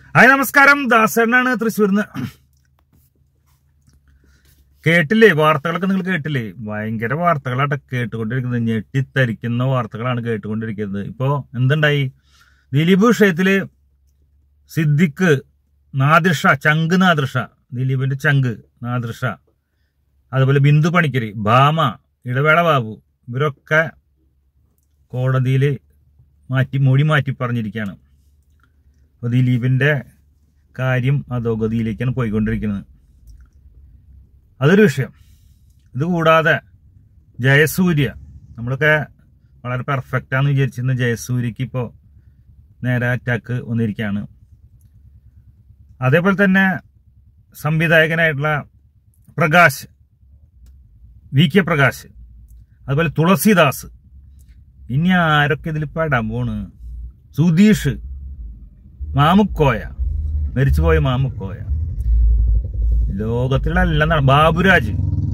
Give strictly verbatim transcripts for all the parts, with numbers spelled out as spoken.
Hi നമസ്കാരം, ദാസനാണ് തൃശ്ശൂരിന്ന്. കേട്ടില്ലേ വാർത്തകളൊക്കെ? നിങ്ങൾ കേട്ടില്ലേ? ഭയങ്കര വാർത്തകളാണ് കേട്ടുകൊണ്ടിരിക്കുന്നത്. ഞെട്ടിത്തരിക്കുന്ന വാർത്തകളാണ് കേട്ടുകൊണ്ടിരിക്കുന്നത്. ഇപ്പോ എന്തുണ്ടായി? ദിലീപ് വിഷയത്തില് സിദ്ദിഖ്, നാദിർഷ, ചങ്ക് നാദിർഷ, ദിലീപിന്റെ ചങ്ക് നാദിർഷ, അതുപോലെ ബിന്ദു പണിക്കര്, ഭാമ, ഇടവേള ബാബു, ഇവരൊക്കെ കോടതിയിൽ മാറ്റി മൊഴി മാറ്റി പറഞ്ഞിരിക്കുകയാണ്. അപ്പോൾ ദിലീപിന്റെ കാര്യം അധോഗതിയിലേക്കാണ് പോയിക്കൊണ്ടിരിക്കുന്നത്. അതൊരു വിഷയം. ഇത് കൂടാതെ ജയസൂര്യ, നമ്മളൊക്കെ വളരെ പെർഫെക്റ്റാന്ന് വിചാരിച്ചിരുന്ന ജയസൂര്യക്ക് ഇപ്പോൾ നേരെ അറ്റാക്ക് വന്നിരിക്കുകയാണ്. അതേപോലെ തന്നെ സംവിധായകനായിട്ടുള്ള പ്രകാശ്, വി കെ പ്രകാശ്, അതുപോലെ തുളസിദാസ്, ഇനി ആരൊക്കെ ഇതിൽ പെടാൻ പോണ്? സുധീഷ്, മാമുക്കോയ, മരിച്ചുപോയ മാമുക്കോയ, ലോകത്തിലുള്ള എല്ലാം, ബാബുരാജ്,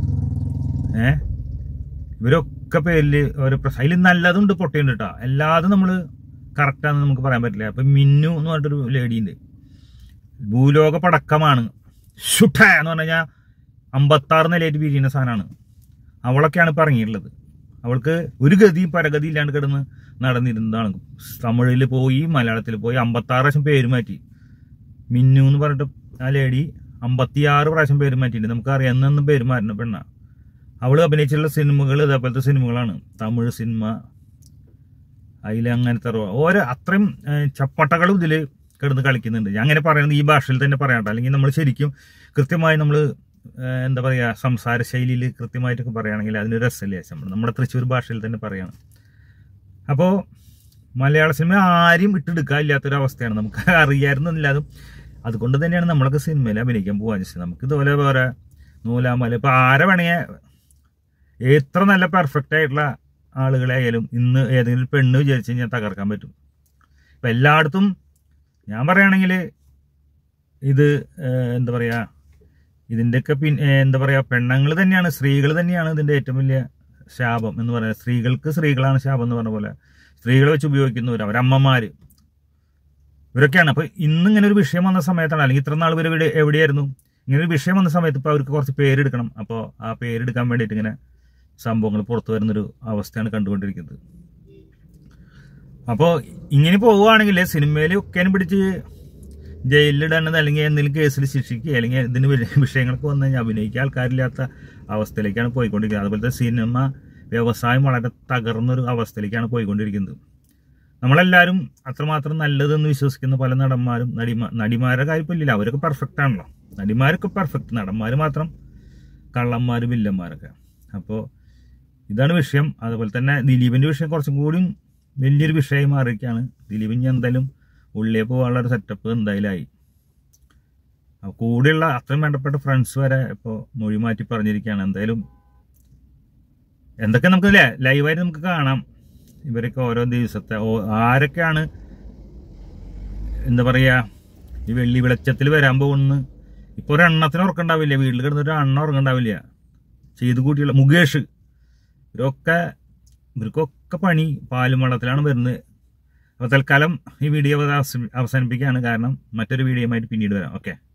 ഏ ഇവരൊക്കെ പേരില് ഓരോ പ്രശ്നം. അതിൽ നല്ലതുണ്ട്, പൊട്ടിയുണ്ട് കേട്ടോ. എല്ലാതും നമ്മൾ കറക്റ്റാന്ന് നമുക്ക് പറയാൻ പറ്റില്ല. അപ്പൊ മിന്നു എന്ന് പറഞ്ഞിട്ടൊരു ലേഡിയുണ്ട്, ഭൂലോക പടക്കമാണ്, ഷുട്ട എന്ന് പറഞ്ഞു കഴിഞ്ഞാൽ അമ്പത്താറ് നിലയായിട്ട് പിരിയുന്ന സാധനമാണ്. അവളൊക്കെയാണ് ഇപ്പൊ ഇറങ്ങിയിട്ടുള്ളത്. അവൾക്ക് ഒരു ഗതിയും പരഗതി ഇല്ലാണ്ട് കിടന്ന് നടന്നിരുന്നതാണ്. തമിഴിൽ പോയി, മലയാളത്തിൽ പോയി, അമ്പത്താറ് പ്രാവശ്യം പേര് മാറ്റി. മിന്നു എന്ന് പറഞ്ഞിട്ട് ആ ലേഡി അമ്പത്തിയാറ് പ്രാവശ്യം പേര് മാറ്റിയിട്ടുണ്ട്. നമുക്കറിയാം എന്നൊന്നും പേര് മാറ്റുന്ന പെണ്ണ. അവള് അഭിനയിച്ചിട്ടുള്ള സിനിമകൾ ഇതേപോലത്തെ സിനിമകളാണ്. തമിഴ് സിനിമ, അതിൽ അങ്ങനത്തെ ഓരോ അത്രയും ചപ്പട്ടകളും ഇതിൽ കിടന്ന് കളിക്കുന്നുണ്ട്. ഞാൻ അങ്ങനെ പറയുന്നത് ഈ ഭാഷയിൽ തന്നെ പറയാട്ടോ. അല്ലെങ്കിൽ നമ്മൾ ശരിക്കും കൃത്യമായി നമ്മൾ എന്താ പറയുക, സംസാര ശൈലിയിൽ കൃത്യമായിട്ടൊക്കെ പറയുകയാണെങ്കിൽ അതിനൊരു രസമില്ല. നമ്മൾ നമ്മുടെ തൃശ്ശൂർ ഭാഷയിൽ തന്നെ പറയാണ്. അപ്പോൾ മലയാള സിനിമ ആരും ഇട്ടെടുക്കാൻ ഇല്ലാത്തൊരവസ്ഥയാണ്. നമുക്ക് അറിയാമായിരുന്നില്ലാതും. അതുകൊണ്ട് തന്നെയാണ് നമ്മളൊക്കെ സിനിമയിൽ അഭിനയിക്കാൻ പോകാൻ വെച്ചത്. നമുക്ക് ഇതുപോലെ വേറെ നൂലാമല ഇപ്പം ആരെ വേണമെങ്കിൽ എത്ര നല്ല പെർഫെക്റ്റ് ആയിട്ടുള്ള ആളുകളെ ആയാലും ഇന്ന് ഏതെങ്കിലും പെണ്ണ് വിചാരിച്ച് കഴിഞ്ഞാൽ തകർക്കാൻ പറ്റും. ഇപ്പം എല്ലായിടത്തും ഞാൻ പറയുകയാണെങ്കിൽ ഇത് എന്താ പറയുക, ഇതിൻ്റെയൊക്കെ പിന്നെ എന്താ പറയുക, പെണ്ണുങ്ങൾ തന്നെയാണ്, സ്ത്രീകൾ തന്നെയാണ് ഇതിൻ്റെ ഏറ്റവും വലിയ ശാപം എന്ന് പറയുന്നത്. സ്ത്രീകൾക്ക് സ്ത്രീകളാണ് ശാപം എന്ന് പറഞ്ഞ പോലെ സ്ത്രീകളെ വെച്ച് ഉപയോഗിക്കുന്നവർ, അവരമ്മമാര്, ഇവരൊക്കെയാണ്. അപ്പൊ ഇന്നിങ്ങനെ ഒരു വിഷയം വന്ന സമയത്താണ്, അല്ലെങ്കിൽ ഇത്ര നാൾ ഇവർ ഇവിടെ എവിടെയായിരുന്നു, ഇങ്ങനെ ഒരു വിഷയം വന്ന സമയത്ത് ഇപ്പൊ അവർക്ക് കുറച്ച് പേരെടുക്കണം. അപ്പോൾ ആ പേരെടുക്കാൻ വേണ്ടിയിട്ട് ഇങ്ങനെ സംഭവങ്ങൾ പുറത്തു വരുന്നൊരു അവസ്ഥയാണ് കണ്ടുകൊണ്ടിരിക്കുന്നത്. അപ്പോൾ ഇങ്ങനെ പോവുകയാണെങ്കിൽ സിനിമയിൽ ഒക്കെ പിടിച്ച് ജയിലിലിടാനത്, അല്ലെങ്കിൽ എന്തെങ്കിലും കേസിൽ ശിക്ഷിക്കുക, അല്ലെങ്കിൽ ഇതിന് വിഷയങ്ങൾക്ക് വന്നു കഴിഞ്ഞാൽ അഭിനയിക്കുക ആൾക്കാരില്ലാത്ത അവസ്ഥയിലേക്കാണ് പോയിക്കൊണ്ടിരിക്കുന്നത്. അതുപോലത്തെ സിനിമ വ്യവസായം വളരെ തകർന്നൊരു അവസ്ഥയിലേക്കാണ് പോയിക്കൊണ്ടിരിക്കുന്നത്. നമ്മളെല്ലാവരും അത്രമാത്രം നല്ലതെന്ന് വിശ്വസിക്കുന്ന പല നടന്മാരും നടിമാ നടിമാരുടെ കാര്യമില്ല, അവരൊക്കെ പെർഫെക്റ്റ് ആണല്ലോ. നടിമാരൊക്കെ പെർഫെക്റ്റ്, നടന്മാർ മാത്രം കള്ളന്മാരും വില്ലന്മാരൊക്കെ. അപ്പോൾ ഇതാണ് വിഷയം. അതുപോലെ തന്നെ ദിലീപിന്റെ വിഷയം കുറച്ചും കൂടി വലിയൊരു വിഷയമായി മാറിയിരിക്കുകയാണ്. ദിലീപ് ഇനി എന്തായാലും ഉള്ളിൽ പോകാനുള്ള ഒരു സെറ്റപ്പ് എന്തായാലും ആയി. കൂടെയുള്ള അത്രയും വേണ്ടപ്പെട്ട ഫ്രണ്ട്സ് വരെ ഇപ്പോൾ മൊഴി മാറ്റി പറഞ്ഞിരിക്കുകയാണ്. എന്തായാലും എന്തൊക്കെ നമുക്ക് ലൈവായിട്ട് നമുക്ക് കാണാം. ഇവരൊക്കെ ഓരോ ദിവസത്തെ ആരൊക്കെയാണ് എന്താ പറയുക ഈ വെള്ളി വെളിച്ചത്തിൽ വരാൻ പോകുന്നത്. ഇപ്പോൾ ഒരു എണ്ണത്തിന് ഉറക്കണ്ടാവില്ല, വീട്ടിൽ കിടന്നൊരു എണ്ണ ഉറക്കണ്ടാവില്ല. ചെയ്ത് കൂട്ടിയുള്ള മുകേഷ്, ഇവരൊക്കെ ഇവർക്കൊക്കെ പണി പാലും വെള്ളത്തിലാണ് വരുന്നത്. അപ്പോൾ തൽക്കാലം ഈ വീഡിയോ അവസാനിപ്പിക്കുകയാണ്. കാരണം മറ്റൊരു വീഡിയോയുമായിട്ട് പിന്നീട് വരാം. ഓക്കെ.